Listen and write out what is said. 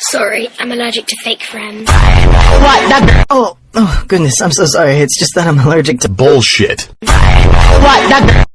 Sorry, I'm allergic to fake friends. What? Oh, goodness, I'm so sorry. It's just that I'm allergic to bullshit. What?